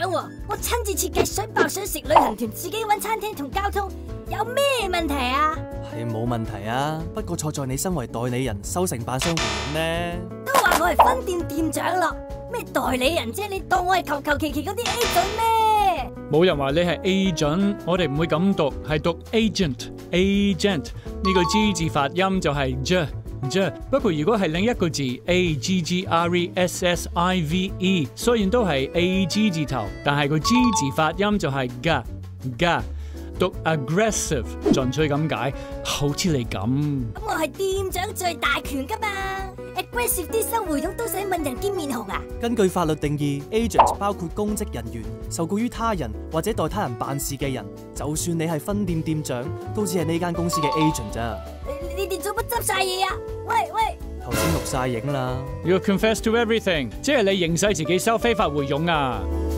喎，我親自設計水爆水食旅行團，自己揾餐廳同交通，有咩問題啊？ 係冇問題啊，不過錯在你身為代理人收承辦商回應呢。 都話我係分店店長咯，咩代理人啫？你當我係求其嗰啲 agent 咩？ 冇人話你係 agent， 我哋唔會咁讀，係讀 agent。agent 呢個 G 字發音就係 j。不過如果係另一個字 AGGRESSIVE， 雖然都係 AG 字頭，但係個 G 字發音就係 ga，讀 aggressive 進取咁解，好似你咁。 咁我係店長最大權噶嘛 ，aggressive 啲收回佣都使問人見面紅啊？ 根據法律定義 ，agent 包括公職人員、受雇於他人或者代他人辦事嘅人。就算你係分店店長，都只係呢間公司嘅 agent 咋。 你哋做乜執晒嘢啊？喂！ 頭先錄晒影啦。 You confess to everything， 即係你認晒自己收非法回佣啊！